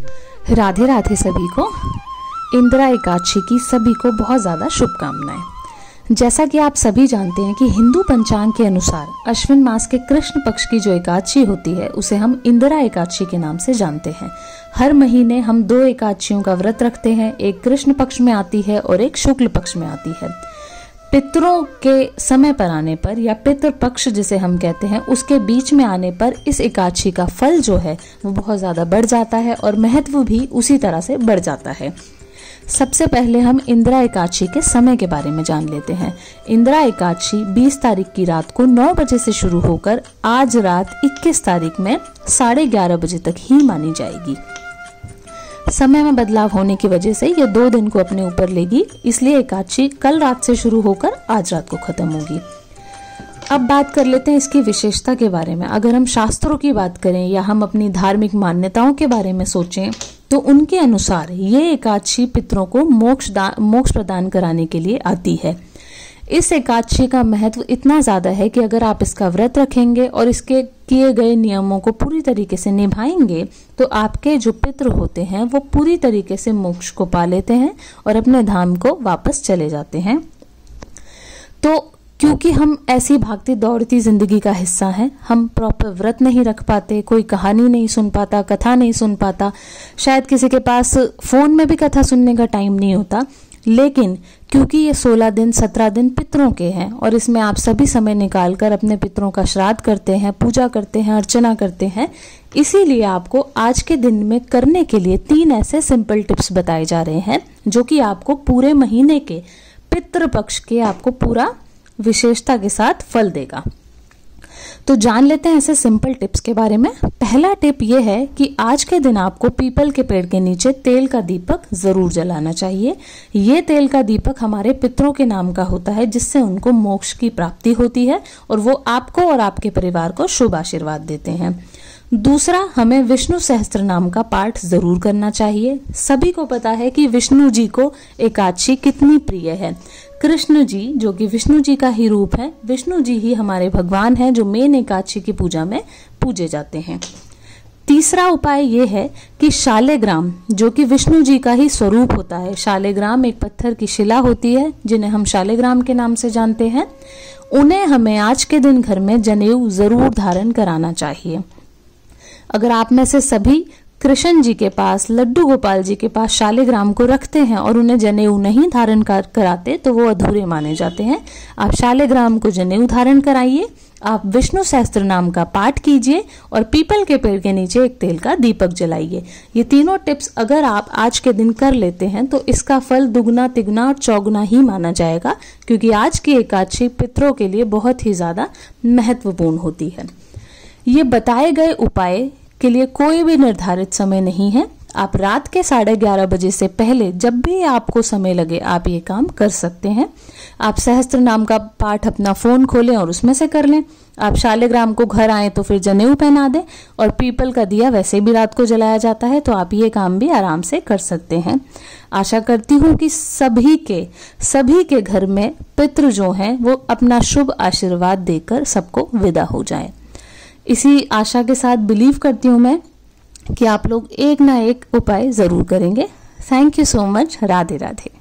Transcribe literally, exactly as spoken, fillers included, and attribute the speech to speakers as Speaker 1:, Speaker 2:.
Speaker 1: राधे राधे सभी को। इंदिरा एकादशी की सभी को बहुत ज़्यादा शुभकामनाएं। जैसा कि आप सभी जानते हैं कि हिंदू पंचांग के अनुसार अश्विन मास के कृष्ण पक्ष की जो एकादशी होती है उसे हम इंदिरा एकादशी के नाम से जानते हैं। हर महीने हम दो एकादशियों का व्रत रखते हैं, एक कृष्ण पक्ष में आती है और एक शुक्ल पक्ष में आती है। पितरों के समय पर आने पर या पितृ पक्ष जिसे हम कहते हैं उसके बीच में आने पर इस एकादशी का फल जो है वो बहुत ज्यादा बढ़ जाता है और महत्व भी उसी तरह से बढ़ जाता है। सबसे पहले हम इंदिरा एकादशी के समय के बारे में जान लेते हैं। इंदिरा एकादशी बीस तारीख की रात को नौ बजे से शुरू होकर आज रात इक्कीस तारीख में साढ़े ग्यारह बजे तक ही मानी जाएगी। समय में बदलाव होने की वजह से ये दो दिन को अपने ऊपर लेगी, इसलिए एकादशी कल रात से शुरू होकर आज रात को खत्म होगी। अब बात कर लेते हैं इसकी विशेषता के बारे में। अगर हम शास्त्रों की बात करें या हम अपनी धार्मिक मान्यताओं के बारे में सोचें तो उनके अनुसार ये एकादशी पितरों को मोक्ष मोक्ष प्रदान कराने के लिए आती है। इस एकादशी का महत्व इतना ज्यादा है कि अगर आप इसका व्रत रखेंगे और इसके किए गए नियमों को पूरी तरीके से निभाएंगे तो आपके जो पितृ होते हैं वो पूरी तरीके से मोक्ष को पा लेते हैं और अपने धाम को वापस चले जाते हैं। तो क्योंकि हम ऐसी भागती दौड़ती जिंदगी का हिस्सा हैं, हम प्रॉपर व्रत नहीं रख पाते, कोई कहानी नहीं सुन पाता, कथा नहीं सुन पाता, शायद किसी के पास फोन में भी कथा सुनने का टाइम नहीं होता, लेकिन क्योंकि ये सोलह दिन सत्रह दिन पितरों के हैं और इसमें आप सभी समय निकालकर अपने पितरों का श्राद्ध करते हैं, पूजा करते हैं, अर्चना करते हैं, इसीलिए आपको आज के दिन में करने के लिए तीन ऐसे सिंपल टिप्स बताए जा रहे हैं जो कि आपको पूरे महीने के पितृपक्ष के आपको पूरा विशेषता के साथ फल देगा। तो जान लेते हैं ऐसे सिंपल टिप्स के बारे में। पहला टिप यह है कि आज के दिन आपको पीपल के पेड़ के नीचे तेल का दीपक जरूर जलाना चाहिए। ये तेल का दीपक हमारे पितरों के नाम का होता है जिससे उनको मोक्ष की प्राप्ति होती है और वो आपको और आपके परिवार को शुभ आशीर्वाद देते हैं। दूसरा, हमें विष्णु सहस्त्र नाम का पाठ जरूर करना चाहिए। सभी को पता है कि विष्णु जी को एकादशी कितनी प्रिय है। कृष्ण जी जो कि विष्णु जी का ही रूप है, विष्णु जी ही हमारे भगवान हैं जो मेन एकादशी की पूजा में पूजे जाते हैं। तीसरा उपाय ये है कि शालिग्राम जो कि विष्णु जी का ही स्वरूप होता है, शालिग्राम एक पत्थर की शिला होती है जिन्हें हम शालिग्राम के नाम से जानते हैं, उन्हें हमें आज के दिन घर में जनेऊ जरूर धारण कराना चाहिए। अगर आप में से सभी कृष्ण जी के पास, लड्डू गोपाल जी के पास शालिग्राम को रखते हैं और उन्हें जनेऊ नहीं धारण कर कराते तो वो अधूरे माने जाते हैं। आप शालिग्राम को जनेऊ धारण कराइए, आप विष्णु सहस्त्र नाम का पाठ कीजिए और पीपल के पेड़ के नीचे एक तेल का दीपक जलाइए। ये तीनों टिप्स अगर आप आज के दिन कर लेते हैं तो इसका फल दुगना तिगुना और चौगुना ही माना जाएगा, क्योंकि आज की एकादशी पितरों के लिए बहुत ही ज्यादा महत्वपूर्ण होती है। ये बताए गए उपाय के लिए कोई भी निर्धारित समय नहीं है। आप रात के साढ़े ग्यारह बजे से पहले जब भी आपको समय लगे आप ये काम कर सकते हैं। आप सहस्त्र नाम का पाठ अपना फोन खोलें और उसमें से कर लें। आप शालिग्राम को घर आए तो फिर जनेऊ पहना दें और पीपल का दिया वैसे भी रात को जलाया जाता है, तो आप ये काम भी आराम से कर सकते हैं। आशा करती हूँ कि सभी के सभी के घर में पितृ जो हैं वो अपना शुभ आशीर्वाद देकर सबको विदा हो जाए। इसी आशा के साथ बिलीव करती हूँ मैं कि आप लोग एक ना एक उपाय जरूर करेंगे। Thank you so much. Radhe Radhe.